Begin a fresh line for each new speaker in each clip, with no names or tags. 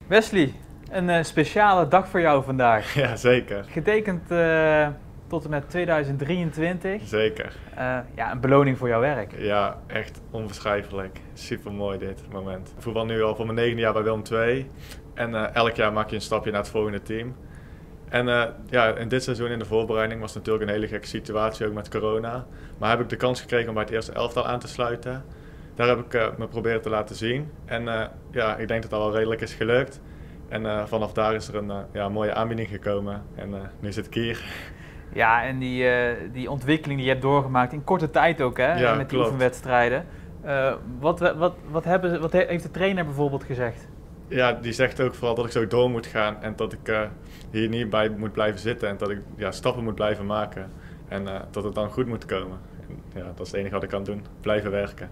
Wesley, een speciale dag voor jou vandaag.
Ja, zeker.
Getekend tot en met 2023.
Zeker.
Ja, een beloning voor jouw werk.
Ja, echt onbeschrijfelijk. Super mooi dit moment. Ik voetbal nu al voor mijn 9e jaar bij Willem II. En elk jaar maak je een stapje naar het volgende team. En ja, in dit seizoen in de voorbereiding was het natuurlijk een hele gekke situatie, ook met corona. Maar heb ik de kans gekregen om bij het eerste elftal aan te sluiten. Daar heb ik me proberen te laten zien. En ja, ik denk dat dat wel redelijk is gelukt. En vanaf daar is er een mooie aanbieding gekomen. En nu zit ik hier.
Ja, en die ontwikkeling die je hebt doorgemaakt in korte tijd ook, hè?
Ja,
met die
klopt.
oefenwedstrijden. Wat heeft de trainer bijvoorbeeld gezegd?
Ja, die zegt ook vooral dat ik zo door moet gaan en dat ik hier niet bij moet blijven zitten en dat ik stappen moet blijven maken en dat het dan goed moet komen. En, ja, dat is het enige wat ik kan doen, blijven werken.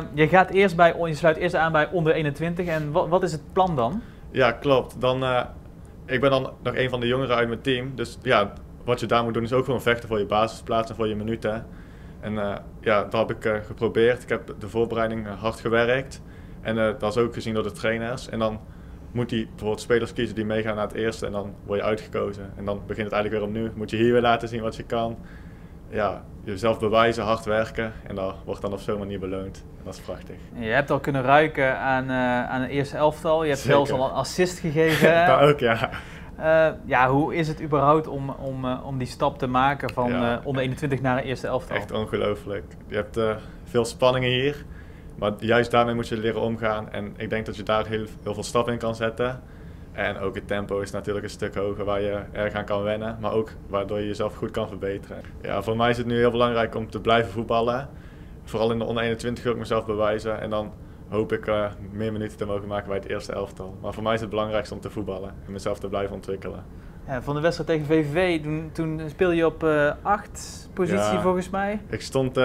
Je sluit eerst aan bij onder 21 en wat is het plan dan?
Ja, klopt. Ik ben dan nog een van de jongeren uit mijn team, dus ja, wat je daar moet doen is ook gewoon vechten voor je basisplaats en voor je minuten. En ja, dat heb ik geprobeerd. Ik heb de voorbereiding hard gewerkt. En dat is ook gezien door de trainers. En dan moet hij bijvoorbeeld spelers kiezen die meegaan naar het eerste en dan word je uitgekozen. En dan begint het eigenlijk weer opnieuw. Moet je hier weer laten zien wat je kan. Ja, jezelf bewijzen, hard werken en dat wordt dan op zo'n manier beloond. En dat is prachtig.
Je hebt al kunnen ruiken aan het eerste elftal. Je hebt
Zeker.
Zelfs al een assist gegeven.
Dat ook, ja.
Ja, hoe is het überhaupt om die stap te maken van
Ja,
onder 21 naar een eerste elftal?
Echt ongelooflijk. Je hebt veel spanningen hier. Maar juist daarmee moet je leren omgaan. En ik denk dat je daar heel veel stappen in kan zetten. En ook het tempo is natuurlijk een stuk hoger waar je erg aan kan wennen. Maar ook waardoor je jezelf goed kan verbeteren. Ja, voor mij is het nu heel belangrijk om te blijven voetballen. Vooral in de onder 21 wil ik mezelf bewijzen. En dan hoop ik meer minuten te mogen maken bij het eerste elftal. Maar voor mij is het belangrijkste om te voetballen en mezelf te blijven ontwikkelen.
Ja, van de wedstrijd tegen VVV, toen speel je op 8 positie
Ja,
volgens mij.
Ik stond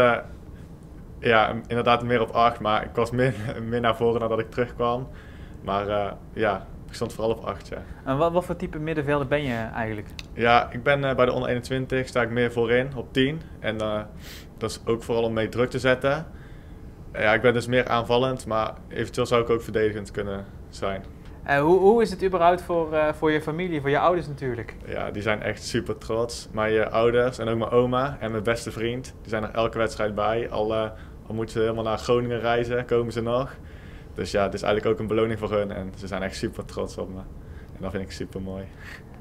ja, inderdaad meer op 8, maar ik was meer naar voren nadat ik terugkwam. Maar ja, ik stond vooral op 8, ja.
En wat voor type middenvelder ben je eigenlijk?
Ja, ik ben bij de onder 21, sta ik meer voorin, op 10. En dat is ook vooral om mee druk te zetten. Ja, ik ben dus meer aanvallend, maar eventueel zou ik ook verdedigend kunnen zijn.
Hoe is het überhaupt voor je familie, voor je ouders natuurlijk?
Ja, die zijn echt super trots. Mijn ouders en ook mijn oma en mijn beste vriend, die zijn er elke wedstrijd bij. Al moeten ze helemaal naar Groningen reizen, komen ze nog. Dus ja, het is eigenlijk ook een beloning voor hun en ze zijn echt super trots op me. En dat vind ik super mooi.